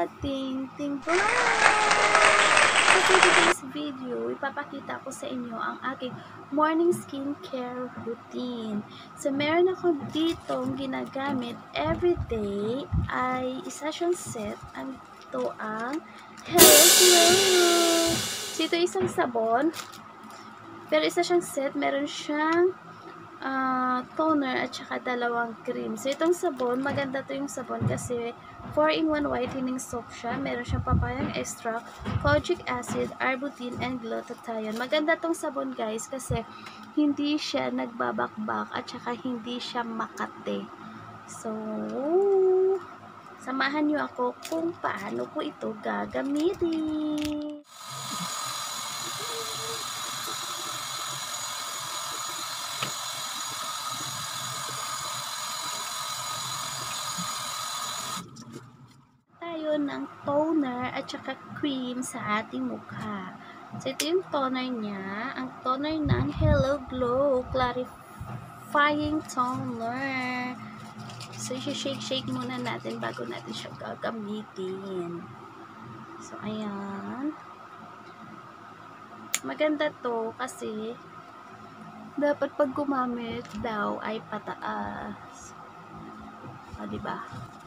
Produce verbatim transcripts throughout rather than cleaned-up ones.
ting ting ting. So, for today's video, ipapakita ko sa inyo ang aking morning skincare routine. So, meron ako ditong ginagamit everyday ay isa siyang set. Ang ito ang helow. So, ito isang sabon. Pero isa siyang set. Meron siyang uh, toner at saka dalawang cream. So, itong sabon, maganda to yung sabon kasi four in one whitening soap siya. Meron siyang papayang extract, kojic acid, arbutin, and glutathione. Maganda tong sabon guys kasi hindi siya nagbabakbak at saka hindi siya makate. So, samahan niyo ako kung paano ko ito gagamitin. Ng toner at saka cream sa ating mukha. So, ito yung toner niya. Ang toner ng Hello Glow Clarifying Toner. So, shake-shake muna natin bago natin siya gagamitin. So, ayan. Maganda to kasi dapat pag gumamit daw ay pataas. O, diba?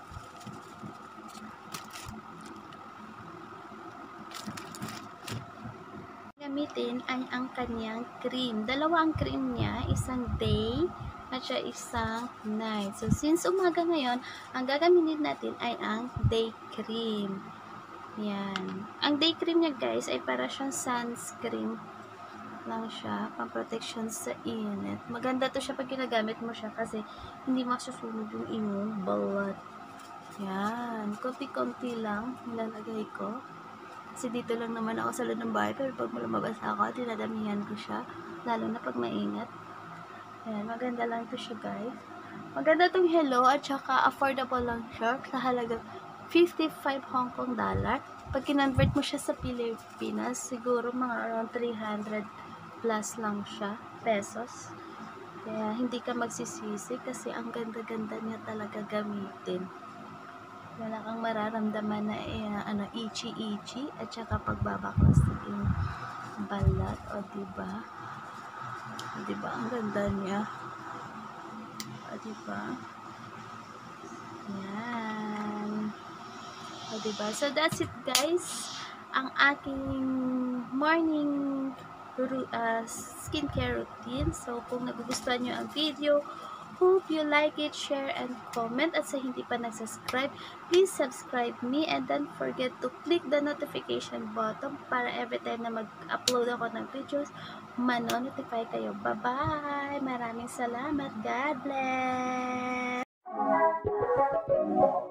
Gamitin ay ang kanyang cream. Dalawa ang cream niya, isang day at siya isang night. So, since umaga ngayon, ang gagamitin natin ay ang day cream. Yan. Ang day cream niya guys ay para siyang sunscreen lang siya, pang protection sa init. Maganda to siya pag ginagamit mo siya kasi hindi masusunog yung inyong balat. Yan. Konti-konti lang nilalagay ko. Kasi dito lang naman ako sa loob ng bahay, pero pag lumabas ako, tinadamihan ko siya. Lalo na pag maingat. Ayan, maganda lang to siya guys. Maganda tong Hello at saka affordable lang siya sa halagang fifty-five Hong Kong dollar. Pag kinonvert mo siya sa Pilipinas, siguro mga around three hundred plus lang siya, pesos. Kaya hindi ka magsisisi kasi ang ganda-ganda niya talaga gamitin. Wala kang mararamdaman na eh, ano, itchy-itchy at saka pagbabaklas ng balat. O diba? O diba? Ang ganda niya. O diba? Yan. O diba? So that's it guys. Ang aking morning uh, skincare routine. So kung nagugustuhan nyo ang video, hope you like it, share, and comment. At sa hindi pa nag-subscribe, please subscribe me and don't forget to click the notification button para every time na mag-upload ako ng videos, mano-notify kayo. Bye-bye! Maraming salamat. God bless!